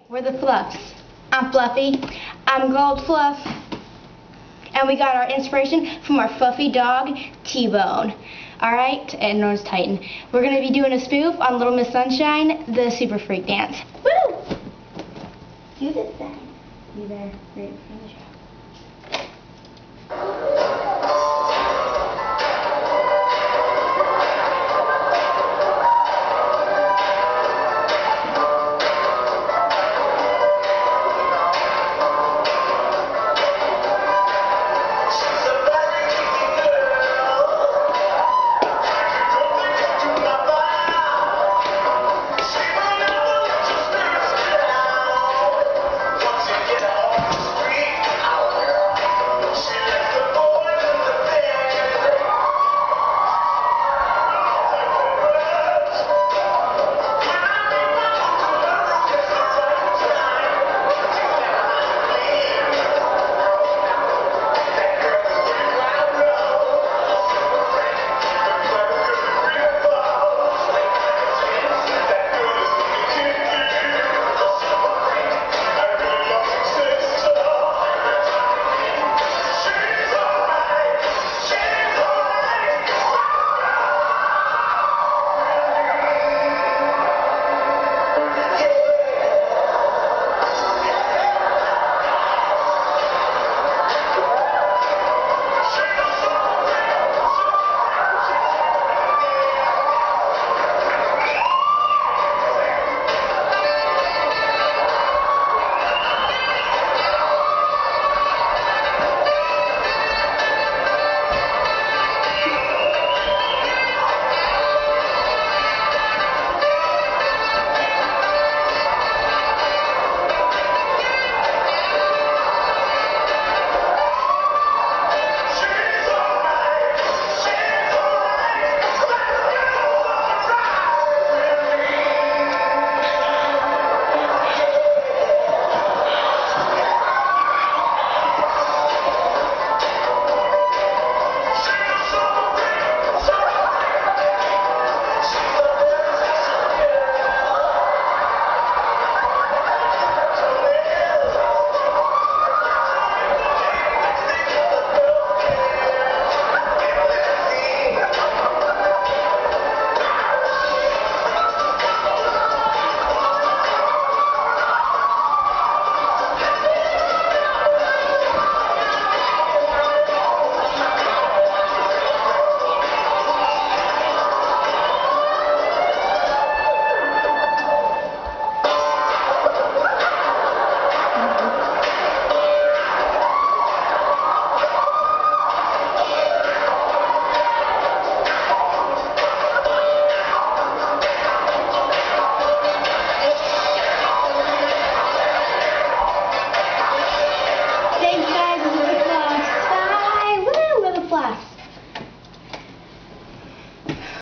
We're the Fluffs. I'm Fluffy. I'm Gold Fluff. And we got our inspiration from our fluffy dog, T-Bone. Alright, and Nose Titan. We're going to be doing a spoof on Little Miss Sunshine, the Super Freak Dance. Woo! Do this thing. You there, right in the show.